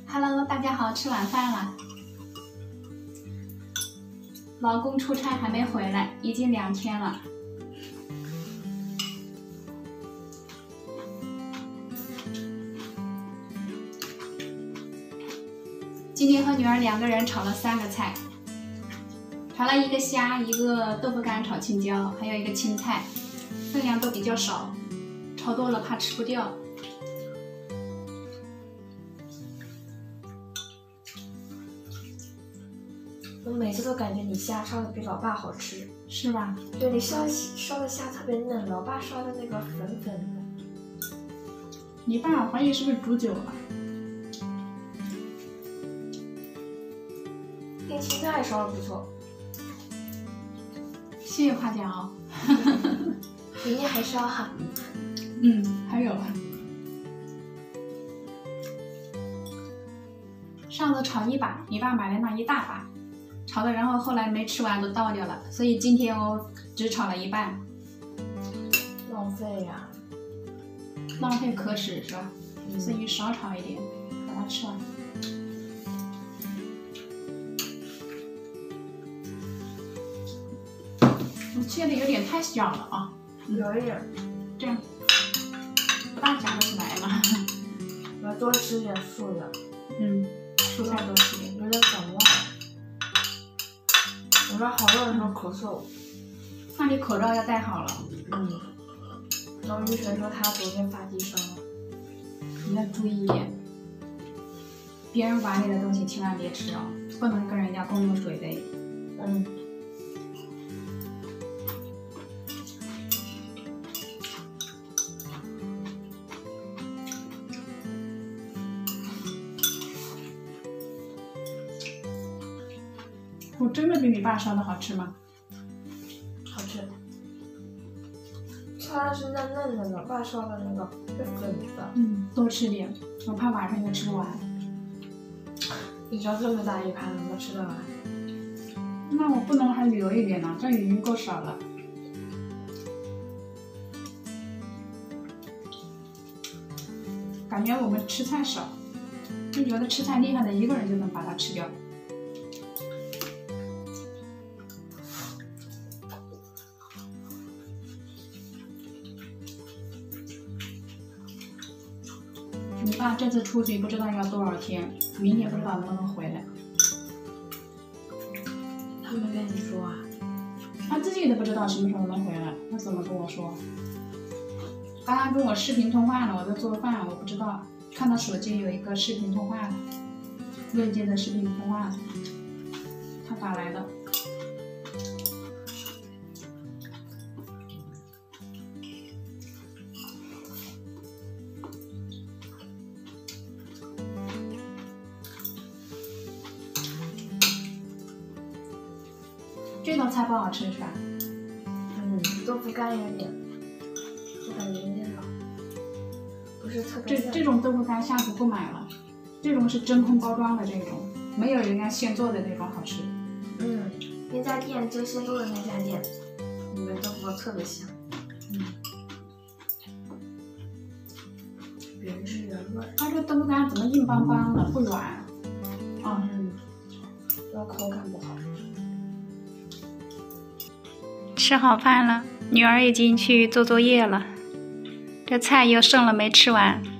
Hello， 大家好，吃晚饭了。老公出差还没回来，已经2天了。今天和女儿2个人炒了3个菜，炒了一个虾，一个豆腐干炒青椒，还有一个青菜，分量都比较少，炒多了怕吃不掉。 我每次都感觉你虾烧的比老爸好吃， 是吧？ 对，你烧的虾特别嫩，老爸烧的那个粉粉的。 你爸我怀疑是不是煮久了？ 那青菜烧的不错， 谢谢夸奖哦。 明天还烧哈。 还有。上次炒1把，你爸买了那一大把，炒的然后后来没吃完都倒掉了，所以今天我只炒了一半。 浪费呀！ 浪费可耻是吧？所以少炒一点，把它吃完。我切的有点太小了啊， 有一点， 这样不大夹得出来了。 我要多吃点素的。 蔬菜多吃点。 有点感冒。我这好热的时候咳嗽。 那你口罩要戴好了。 然后医生说他昨天发低烧了。 你要注意，别人碗里的东西千万别吃哦，不能跟人家共用水杯。我真的比你爸烧的好吃吗？ 好吃。它是嫩嫩的，老爸烧的那个是粉的。 多吃点，我怕晚上又吃不完。 你烧这么大一盘，怎么吃得完？ 那我不能还留一点呢，这已经够少了。感觉我们吃菜少，就觉得吃菜厉害的1个人就能把它吃掉。你爸这次出去不知道要多少天，明天不知道能不能回来。 他没跟你说啊？ 他自己都不知道什么时候能回来，他怎么跟我说？刚刚跟我视频通话了，我在做饭，我不知道，看到手机有一个视频通话，未接的视频通话，他打来的。这道菜不好吃是吧？ 豆腐干有点，我感觉有点老，不是特别。 这种豆腐干下次不买了，这种是真空包装的这种，没有人家现做的那种好吃。 那家店就现做的那家店，里面豆腐特别香。原汁原味。 它这豆腐干怎么硬邦邦的，不软？ 这口感不好。 吃好饭了，女儿已经去做作业了，这菜又剩了没吃完。